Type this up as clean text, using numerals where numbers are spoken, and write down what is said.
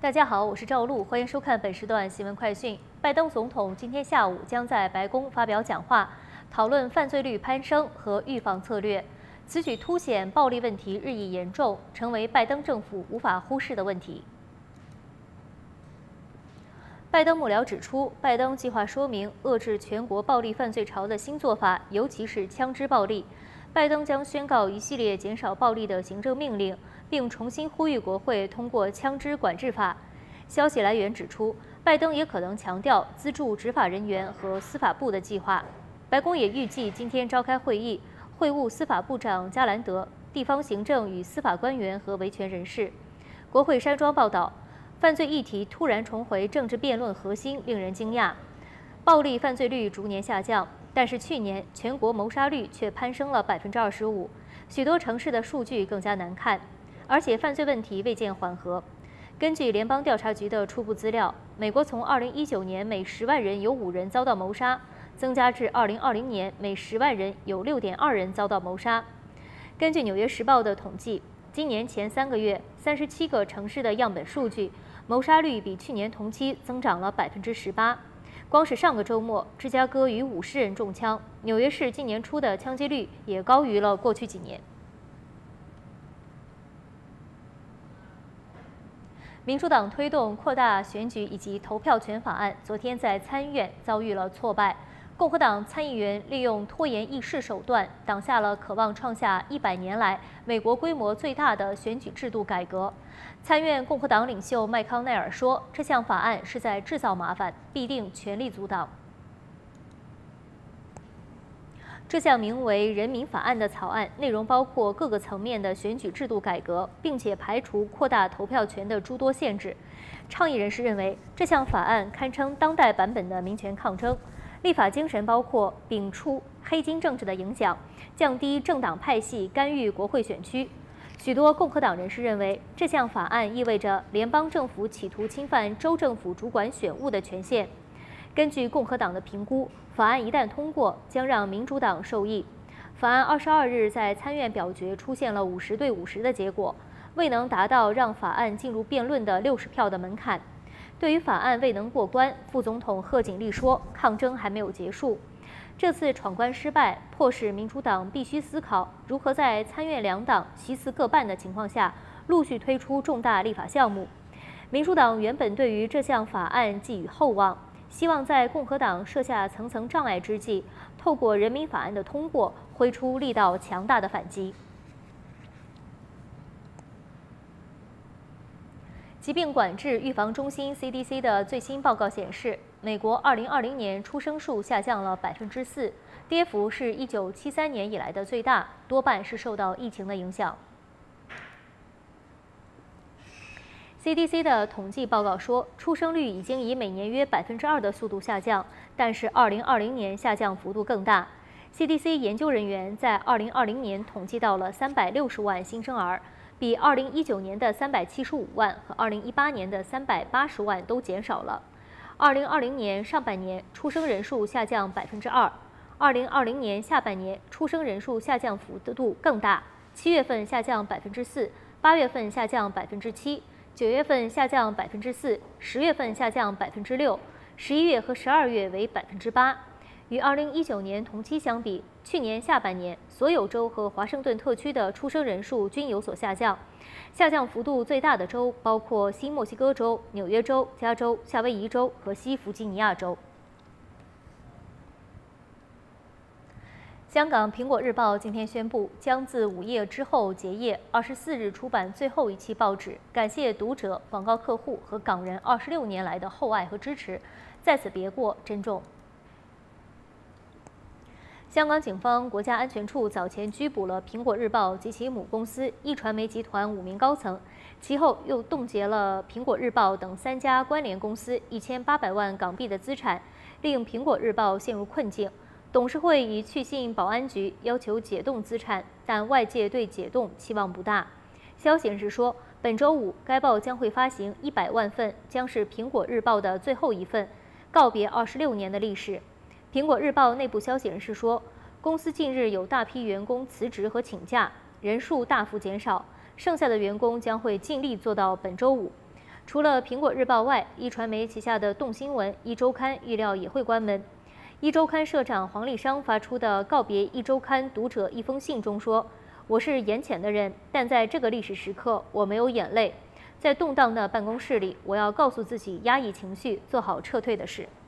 大家好，我是赵露，欢迎收看本时段新闻快讯。拜登总统今天下午将在白宫发表讲话，讨论犯罪率攀升和预防策略。此举凸显暴力问题日益严重，成为拜登政府无法忽视的问题。拜登幕僚指出，拜登计划说明遏制全国暴力犯罪潮的新做法，尤其是枪支暴力。拜登将宣告一系列减少暴力的行政命令，并重新呼吁国会通过枪支管制法。消息来源指出，拜登也可能强调资助执法人员和司法部的计划。白宫也预计今天召开会议，会晤司法部长加兰德、地方行政与司法官员和维权人士。国会山庄报道，犯罪议题突然重回政治辩论核心，令人惊讶。暴力犯罪率逐年下降，但是去年全国谋杀率却攀升了25%，许多城市的数据更加难看，而且犯罪问题未见缓和。根据联邦调查局的初步资料，美国从2019年每10万人有5人遭到谋杀，增加至2020年每10万人有6.2人遭到谋杀。根据《纽约时报》的统计，今年前3个月，37个城市的样本数据，谋杀率比去年同期增长了18%。光是上个周末，芝加哥逾50人中枪，纽约市今年初的枪击率也高于了过去几年。民主党推动扩大选举以及投票权法案，昨天在参院遭遇了挫败。共和党参议员利用拖延议事手段，挡下了渴望创下100年来美国规模最大的选举制度改革。参院共和党领袖麦康奈尔说，这项法案是在制造麻烦，必定全力阻挡。这项名为《人民法案》的草案内容包括各个层面的选举制度改革，并且排除扩大投票权的诸多限制。倡议人士认为，这项法案堪称当代版本的民权抗争。立法精神包括摒除黑金政治的影响，降低政党派系干预国会选区。许多共和党人士认为，这项法案意味着联邦政府企图侵犯州政府主管选务的权限。根据共和党的评估，法案一旦通过，将让民主党受益。法案22日在参院表决出现了50对50的结果，未能达到让法案进入辩论的60票的门槛。对于法案未能过关，副总统贺锦丽说，抗争还没有结束。这次闯关失败，迫使民主党必须思考如何在参院两党席次各半的情况下，陆续推出重大立法项目。民主党原本对于这项法案寄予厚望，希望在共和党设下层层障碍之际，透过人民法案的通过，挥出力道强大的反击。疾病管制预防中心 CDC 的最新报告显示，美国2020年出生数下降了4%，跌幅是1973年以来的最大，多半是受到疫情的影响。CDC 的统计报告说，出生率已经以每年约2%的速度下降，但是2020年下降幅度更大。CDC 研究人员在2020年统计到了360万新生儿，比2019年的375万和2018年的380万都减少了。2020年上半年出生人数下降2%，2020年下半年出生人数下降幅度更大，7月份下降4%，8月份下降7%，9月份下降4%，10月份下降6%，11月和12月为8%。与2019年同期相比，去年下半年所有州和华盛顿特区的出生人数均有所下降，下降幅度最大的州包括新墨西哥州、纽约州、加州、夏威夷州和西弗吉尼亚州。香港《苹果日报》今天宣布，将自午夜之后结业，24日出版最后一期报纸，感谢读者、广告客户和港人26年来的厚爱和支持，在此别过，珍重。香港警方国家安全处早前拘捕了《苹果日报》及其母公司壹传媒集团5名高层，其后又冻结了《苹果日报》等3家关联公司1800万港币的资产，令《苹果日报》陷入困境。董事会已去信保安局，要求解冻资产，但外界对解冻期望不大。消息人士说，本周五该报将会发行100万份，将是《苹果日报》的最后一份，告别26年的历史。苹果日报内部消息人士说，公司近日有大批员工辞职和请假，人数大幅减少，剩下的员工将会尽力做到本周五。 除了苹果日报外，一传媒旗下的动新闻、一周刊预料也会关门。一周刊社长黄立商发出的告别一周刊读者一封信中说：“我是眼浅的人，但在这个历史时刻，我没有眼泪。在动荡的办公室里，我要告诉自己压抑情绪，做好撤退的事。”